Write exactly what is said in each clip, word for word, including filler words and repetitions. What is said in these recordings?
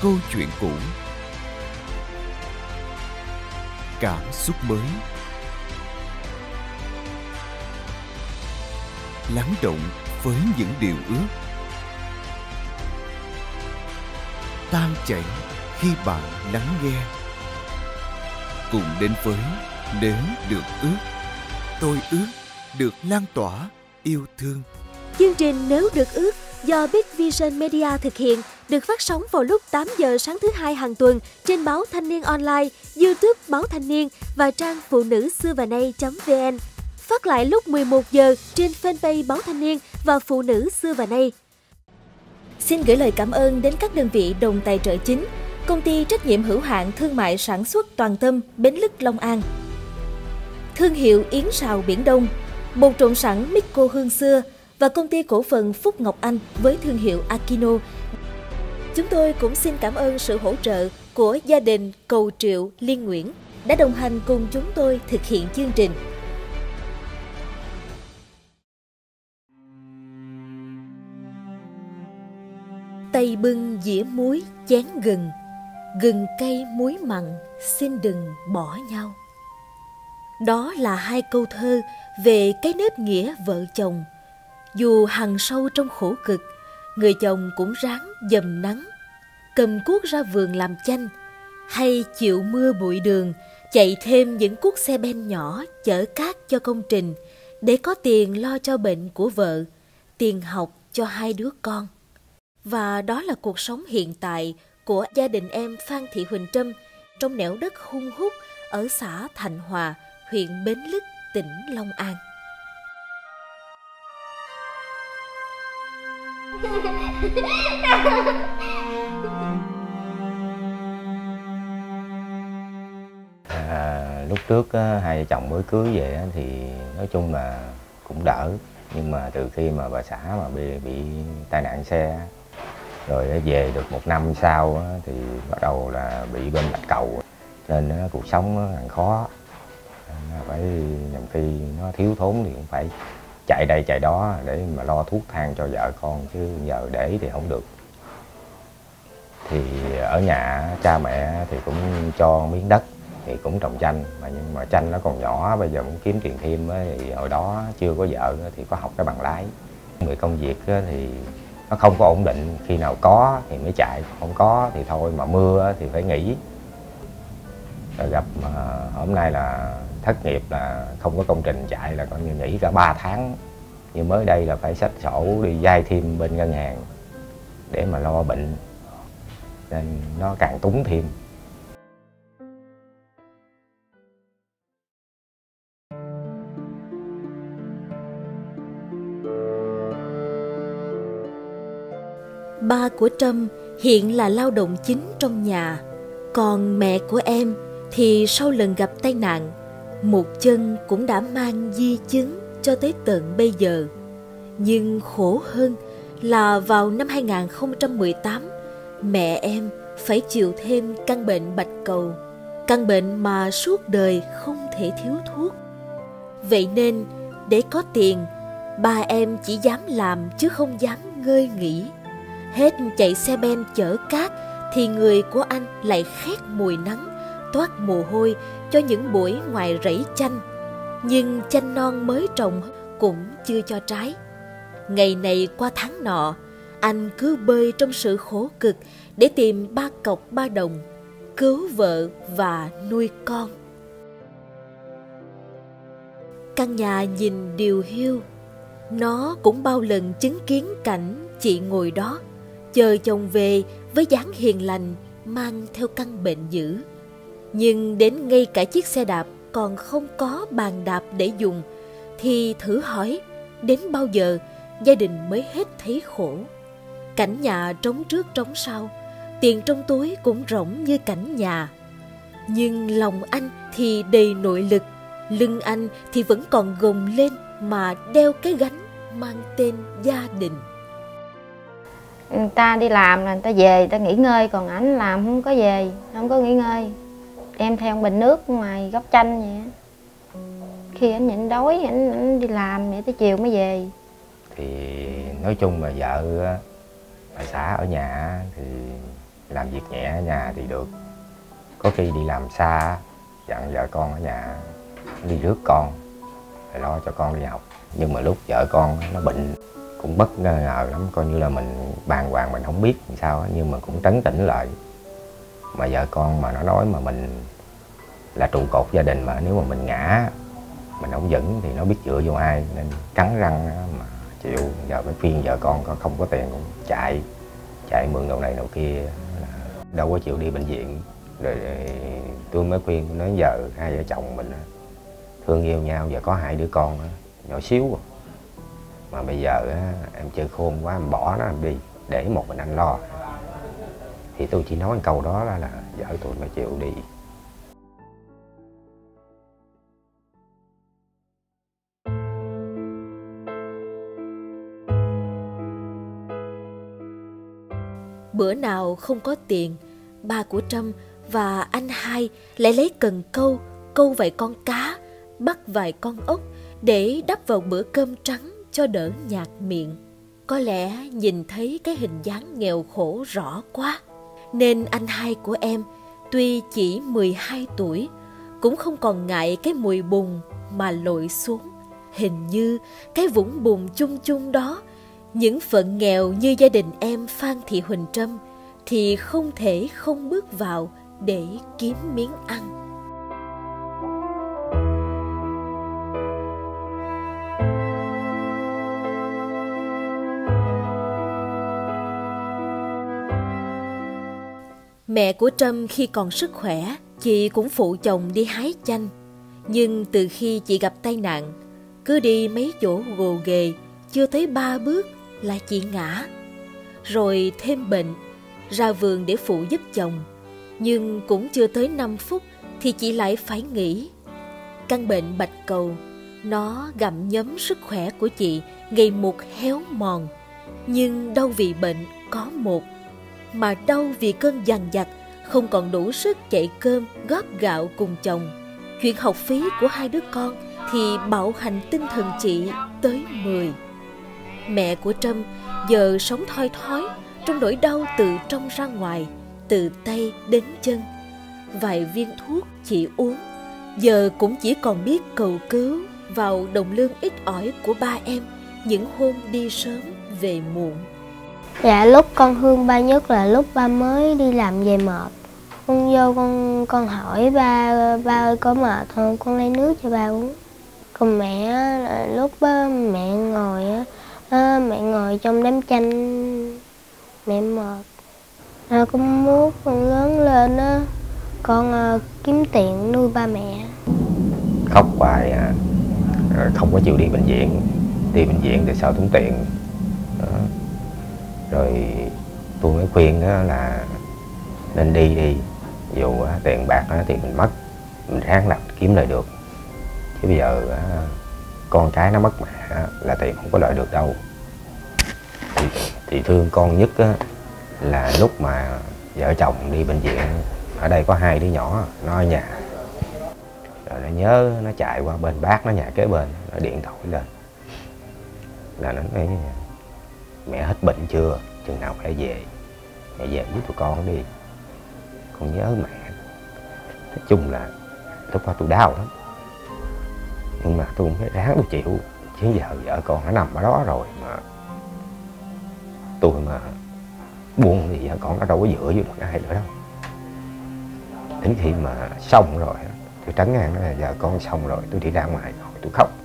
câu chuyện cũ, cảm xúc mới, lắng động với những điều ước, tan chảy khi bạn lắng nghe. Cùng đến với Nếu Được Ước, tôi ước được lan tỏa yêu thương. Chương trình Nếu Được Ước do Big Vision Media thực hiện, được phát sóng vào lúc tám giờ sáng thứ hai hàng tuần trên báo Thanh niên Online, YouTube báo Thanh niên và trang phụ nữ xưa và nay chấm vn. Phát lại lúc mười một giờ trên fanpage báo Thanh niên và phụ nữ xưa và nay. Xin gửi lời cảm ơn đến các đơn vị đồng tài trợ chính: Công ty trách nhiệm hữu hạn thương mại sản xuất Toàn Tâm, Bến Lức, Long An; thương hiệu Yến Sào Biển Đông, bột trộn sẵn Micco hương xưa và công ty cổ phần Phúc Ngọc Anh với thương hiệu Akino. Chúng tôi cũng xin cảm ơn sự hỗ trợ của gia đình Cầu Triệu, Liên Nguyễn đã đồng hành cùng chúng tôi thực hiện chương trình. Tay bưng dĩa muối chén gừng, gừng cay muối mặn xin đừng bỏ nhau. Đó là hai câu thơ về cái nếp nghĩa vợ chồng. Dù hằn sâu trong khổ cực, người chồng cũng ráng dầm nắng, cầm cuốc ra vườn làm chanh, hay chịu mưa bụi đường, chạy thêm những cuốc xe ben nhỏ chở cát cho công trình để có tiền lo cho bệnh của vợ, tiền học cho hai đứa con. Và đó là cuộc sống hiện tại của gia đình em Phan Thị Huỳnh Trâm trong nẻo đất hun hút ở xã Thạnh Hòa, huyện Bến Lức, tỉnh Long An. À, lúc trước hai vợ chồng mới cưới về thì nói chung là cũng đỡ, nhưng mà từ khi mà bà xã mà bị, bị tai nạn xe rồi về được một năm sau thì bắt đầu là bị bên bạch cầu, nên cuộc sống nó càng khó, phải nhầm khi nó thiếu thốn thì cũng phải chạy đây chạy đó để mà lo thuốc thang cho vợ con, chứ giờ để thì không được. Thì ở nhà cha mẹ thì cũng cho miếng đất thì cũng trồng chanh, mà nhưng mà chanh nó còn nhỏ, bây giờ muốn kiếm tiền thêm thì hồi đó chưa có vợ thì có học cái bằng lái. Người công việc thì nó không có ổn định, khi nào có thì mới chạy, không có thì thôi, mà mưa thì phải nghỉ. Rồi gặp mà hôm nay là thất nghiệp, là không có công trình chạy, là coi như nghỉ cả ba tháng. Nhưng mới đây là phải xách sổ đi vay thêm bên ngân hàng để mà lo bệnh, nên nó càng túng thêm. Ba của Trâm hiện là lao động chính trong nhà, còn mẹ của em thì sau lần gặp tai nạn, một chân cũng đã mang di chứng cho tới tận bây giờ. Nhưng khổ hơn là vào năm hai nghìn không trăm mười tám, mẹ em phải chịu thêm căn bệnh bạch cầu, căn bệnh mà suốt đời không thể thiếu thuốc. Vậy nên để có tiền, ba em chỉ dám làm chứ không dám ngơi nghỉ. Hết chạy xe ben chở cát thì người của anh lại khét mùi nắng, toát mồ hôi cho những buổi ngoài rẫy chanh. Nhưng chanh non mới trồng cũng chưa cho trái. Ngày này qua tháng nọ, anh cứ bơi trong sự khổ cực để tìm ba cọc ba đồng, cứu vợ và nuôi con. Căn nhà nhìn điều hiu, nó cũng bao lần chứng kiến cảnh chị ngồi đó chờ chồng về với dáng hiền lành, mang theo căn bệnh dữ. Nhưng đến ngay cả chiếc xe đạp còn không có bàn đạp để dùng, thì thử hỏi đến bao giờ gia đình mới hết thấy khổ. Cảnh nhà trống trước trống sau, tiền trong túi cũng rỗng như cảnh nhà. Nhưng lòng anh thì đầy nội lực, lưng anh thì vẫn còn gồng lên mà đeo cái gánh mang tên gia đình. Người ta đi làm là người ta về, người ta nghỉ ngơi, còn ảnh làm không có về, không có nghỉ ngơi. Đem theo bình nước ngoài gốc chanh vậy. Khi ảnh nhịn đói, ảnh, ảnh đi làm vậy tới chiều mới về. Thì nói chung là vợ bà xã ở nhà thì làm việc nhẹ ở nhà thì được. Có khi đi làm xa, dặn vợ con ở nhà đi rước con, rồi lo cho con đi học. Nhưng mà lúc vợ con nó bệnh cũng bất ngờ lắm, coi như là mình bàng hoàng, mình không biết làm sao, nhưng mà cũng trấn tĩnh lại. Mà vợ con mà nó nói mà mình là trụ cột gia đình, mà nếu mà mình ngã, mình không vững thì nó biết dựa vô ai, nên cắn răng mà chịu. Giờ mới khuyên vợ con có không có tiền cũng chạy, chạy mượn đầu này đầu kia, đâu có chịu đi bệnh viện. Rồi tôi mới khuyên, tôi nói giờ hai vợ chồng mình thương yêu nhau, giờ có hai đứa con nhỏ xíu mà bây giờ em chơi khôn quá, em bỏ nó em đi để một mình anh lo. Thì tôi chỉ nói câu đó là, là vợ tôi mới chịu đi. Bữa nào không có tiền, ba của Trâm và anh hai lại lấy cần câu, câu vài con cá, bắt vài con ốc để đắp vào bữa cơm trắng cho đỡ nhạt miệng. Có lẽ nhìn thấy cái hình dáng nghèo khổ rõ quá, nên anh hai của em tuy chỉ mười hai tuổi cũng không còn ngại cái mùi bùn mà lội xuống. Hình như cái vũng bùn chung chung đó, những phận nghèo như gia đình em Phan Thị Huỳnh Trâm thì không thể không bước vào để kiếm miếng ăn. Mẹ của Trâm khi còn sức khỏe, chị cũng phụ chồng đi hái chanh. Nhưng từ khi chị gặp tai nạn, cứ đi mấy chỗ gồ ghề, chưa tới ba bước là chị ngã. Rồi thêm bệnh, ra vườn để phụ giúp chồng. Nhưng cũng chưa tới năm phút thì chị lại phải nghỉ. Căn bệnh bạch cầu, nó gặm nhấm sức khỏe của chị ngày một héo mòn. Nhưng đau vì bệnh có một, mà đau vì cơn dằn vặt không còn đủ sức chạy cơm góp gạo cùng chồng. Chuyện học phí của hai đứa con thì bạo hành tinh thần chị tới mười. Mẹ của Trâm giờ sống thoi thói trong nỗi đau từ trong ra ngoài, từ tay đến chân. Vài viên thuốc chị uống, giờ cũng chỉ còn biết cầu cứu vào đồng lương ít ỏi của ba em những hôm đi sớm về muộn. Dạ, lúc con thương ba nhất là lúc ba mới đi làm về mệt. Con vô con con hỏi ba, ba ơi có mệt không, con lấy nước cho ba uống. Còn mẹ là lúc đó, mẹ ngồi á, mẹ ngồi trong đám chanh, mẹ mệt. À, con muốn con lớn lên á, con uh, kiếm tiền nuôi ba mẹ. Khóc hoài à, không có chịu đi bệnh viện. Đi bệnh viện thì sợ tốn tiền đó. Rồi tôi mới khuyên đó là nên đi đi, dù tiền bạc đó thì mình mất, mình ráng lập kiếm lại được. Chứ bây giờ con cái nó mất mẹ là tiền không có lợi được đâu. Thì, thì thương con nhất là lúc mà vợ chồng đi bệnh viện, ở đây có hai đứa nhỏ nó ở nhà, rồi nó nhớ nó chạy qua bên bác nó nhà kế bên, nó điện thoại lên là nó nói mẹ hết bệnh chưa, chừng nào mẹ về, mẹ về với tụi con đi, con nhớ mẹ. Nói chung là lúc đó tôi đau lắm, nhưng mà tôi cũng phải ráng tôi chịu, chứ giờ vợ con nó nằm ở đó rồi mà tôi mà buông thì vợ con nó đâu có dựa vô được ai nữa đâu. Đến khi mà xong rồi tôi trấn ngang nó là vợ con xong rồi, tôi đi ra ngoài rồi tôi khóc.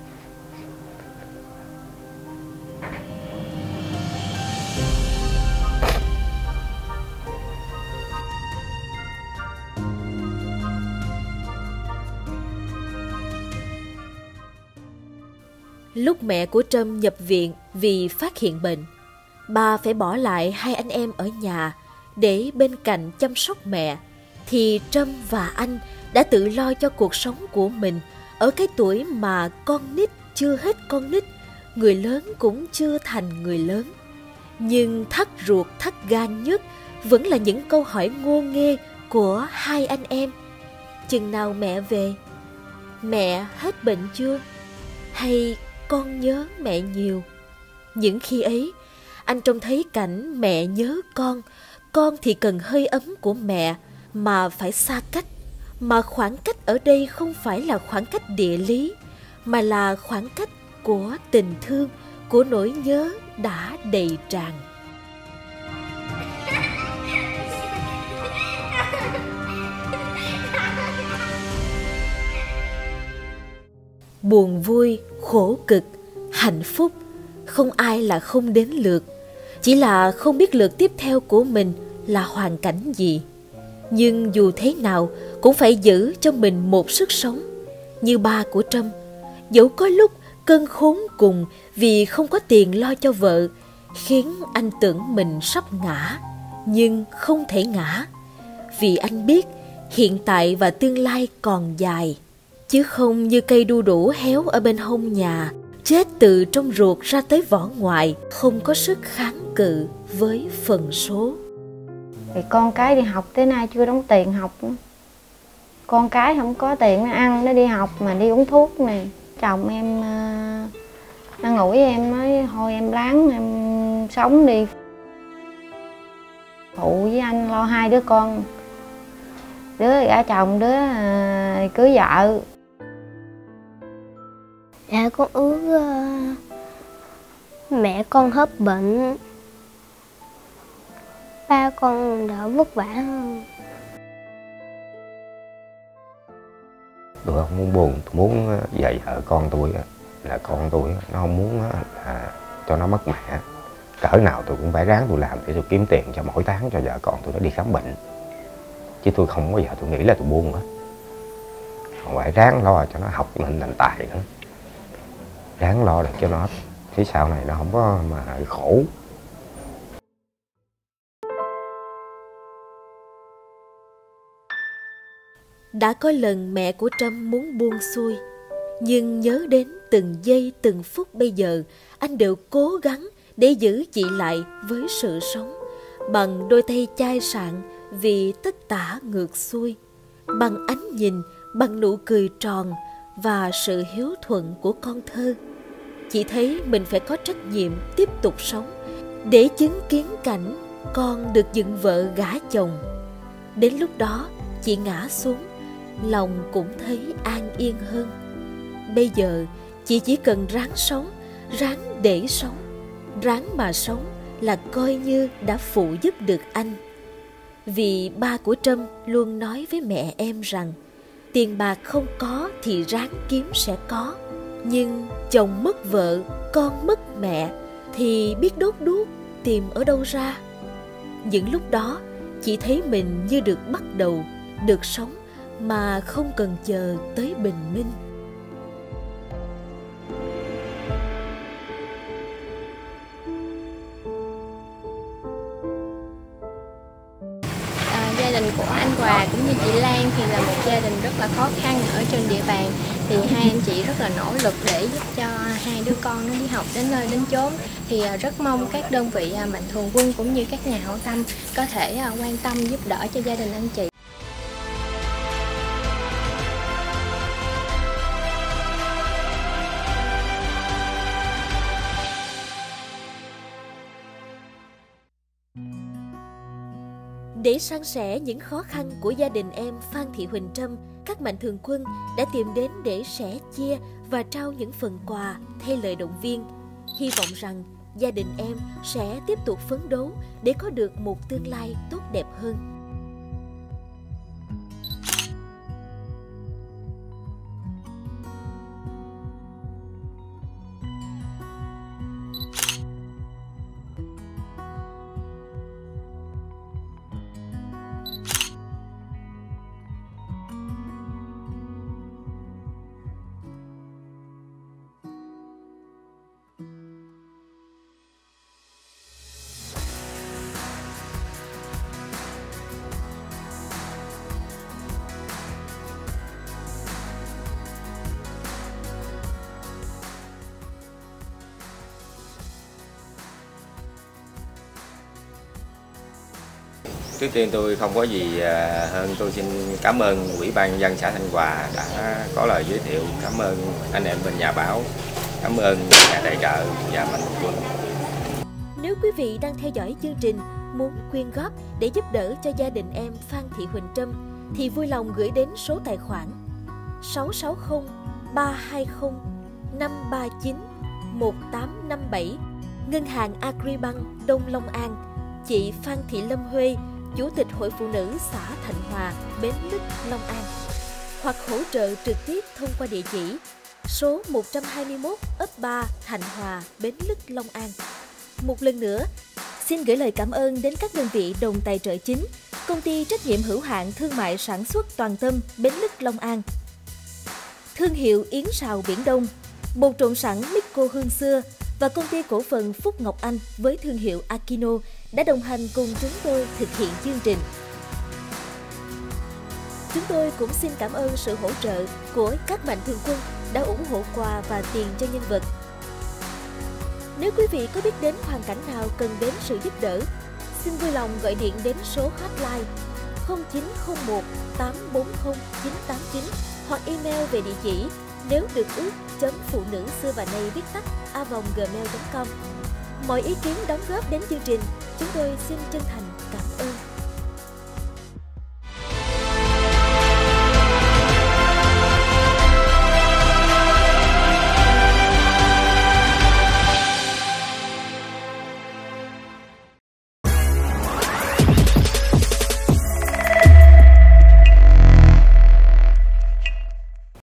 Lúc mẹ của Trâm nhập viện vì phát hiện bệnh, ba phải bỏ lại hai anh em ở nhà để bên cạnh chăm sóc mẹ, thì Trâm và anh đã tự lo cho cuộc sống của mình ở cái tuổi mà con nít chưa hết con nít, người lớn cũng chưa thành người lớn. Nhưng thắt ruột thắt gan nhất vẫn là những câu hỏi ngô nghê của hai anh em. Chừng nào mẹ về? Mẹ hết bệnh chưa? Hay con nhớ mẹ nhiều? Những khi ấy, anh trông thấy cảnh mẹ nhớ con, con thì cần hơi ấm của mẹ mà phải xa cách. Mà khoảng cách ở đây không phải là khoảng cách địa lý, mà là khoảng cách của tình thương, của nỗi nhớ đã đầy tràn. Buồn vui, khổ cực, hạnh phúc, không ai là không đến lượt. Chỉ là không biết lượt tiếp theo của mình là hoàn cảnh gì. Nhưng dù thế nào cũng phải giữ cho mình một sức sống. Như ba của Trâm, dẫu có lúc cơn khốn cùng vì không có tiền lo cho vợ, khiến anh tưởng mình sắp ngã, nhưng không thể ngã. Vì anh biết hiện tại và tương lai còn dài, chứ không như cây đu đủ héo ở bên hông nhà, chết từ trong ruột ra tới vỏ ngoài, không có sức kháng cự với phần số. Thì con cái đi học tới nay chưa đóng tiền học nữa. Con cái không có tiền nó ăn, nó đi học mà đi uống thuốc này. Chồng em uh, ăn ngủi em nói thôi em ráng em sống đi, phụ với anh lo hai đứa con, đứa gả chồng, đứa uh, cưới vợ. Dạ con ước uh, mẹ con hết bệnh, ba con đỡ vất vả hơn. Tôi không muốn buồn, tôi muốn dạy vợ con tôi là con tôi, nó không muốn là cho nó mất mẹ. Cỡ nào tôi cũng phải ráng tôi làm để tôi kiếm tiền cho mỗi tháng cho vợ con tôi nó đi khám bệnh. Chứ tôi không bao giờ tôi nghĩ là tôi buông hết. Còn phải ráng lo cho nó học lên thành tài nữa. Ráng lo được cho nó, chứ sau này nó không có mà khổ. Đã có lần mẹ của Trâm muốn buông xuôi, nhưng nhớ đến từng giây từng phút bây giờ, anh đều cố gắng để giữ chị lại với sự sống, bằng đôi tay chai sạn vì tất tả ngược xuôi, bằng ánh nhìn, bằng nụ cười tròn và sự hiếu thuận của con thơ. Chị thấy mình phải có trách nhiệm tiếp tục sống để chứng kiến cảnh con được dựng vợ gả chồng. Đến lúc đó chị ngã xuống, lòng cũng thấy an yên hơn. Bây giờ chị chỉ cần ráng sống, ráng để sống. Ráng mà sống là coi như đã phụ giúp được anh. Vì ba của Trâm luôn nói với mẹ em rằng tiền bạc không có thì ráng kiếm sẽ có. Nhưng chồng mất vợ, con mất mẹ thì biết đốt đuốc tìm ở đâu ra. Những lúc đó chị thấy mình như được bắt đầu, được sống mà không cần chờ tới bình minh. À, gia đình của anh Hòa cũng như chị Lan thì là một gia đình rất là khó khăn ở trên địa bàn. Thì hai anh chị rất là nỗ lực để giúp cho hai đứa con nó đi học đến nơi đến chốn. Thì rất mong các đơn vị mạnh thường quân cũng như các nhà hảo tâm có thể quan tâm giúp đỡ cho gia đình anh chị. Để san sẻ những khó khăn của gia đình em Phan Thị Huỳnh Trâm, các mạnh thường quân đã tìm đến để sẻ chia và trao những phần quà thay lời động viên. Hy vọng rằng gia đình em sẽ tiếp tục phấn đấu để có được một tương lai tốt đẹp hơn. Trước tiên tôi không có gì hơn, tôi xin cảm ơn Ủy ban nhân dân xã Thanh Hòa đã có lời giới thiệu, cảm ơn anh em bên nhà báo, cảm ơn nhà tài trợ và mạnh thường quân. Nếu quý vị đang theo dõi chương trình, muốn quyên góp để giúp đỡ cho gia đình em Phan Thị Huỳnh Trâm thì vui lòng gửi đến số tài khoản sáu sáu không ba hai không năm ba chín một tám năm bảy, Ngân hàng Agribank Đông Long An, chị Phan Thị Lâm Huê, Chủ tịch Hội Phụ nữ xã Thạnh Hòa, Bến Lức, Long An, hoặc hỗ trợ trực tiếp thông qua địa chỉ số một trăm hai mươi mốt ấp ba Thạnh Hòa, Bến Lức, Long An. Một lần nữa, xin gửi lời cảm ơn đến các đơn vị đồng tài trợ chính: Công ty trách nhiệm hữu hạn thương mại sản xuất Toàn Tâm, Bến Lức, Long An, thương hiệu Yến Sào Biển Đông, bột trộn sẵn Micco Hương Xưa và công ty cổ phần Phúc Ngọc Anh với thương hiệu Akino đã đồng hành cùng chúng tôi thực hiện chương trình. Chúng tôi cũng xin cảm ơn sự hỗ trợ của các mạnh thường quân đã ủng hộ quà và tiền cho nhân vật. Nếu quý vị có biết đến hoàn cảnh nào cần đến sự giúp đỡ, xin vui lòng gọi điện đến số hotline không chín không một tám bốn không chín tám chín hoặc email về địa chỉ nếu được ước chấm phụ nữ xưa và nay viết tắt a vòng gmail chấm com. Mọi ý kiến đóng góp đến chương trình, chúng tôi xin chân thành cảm ơn.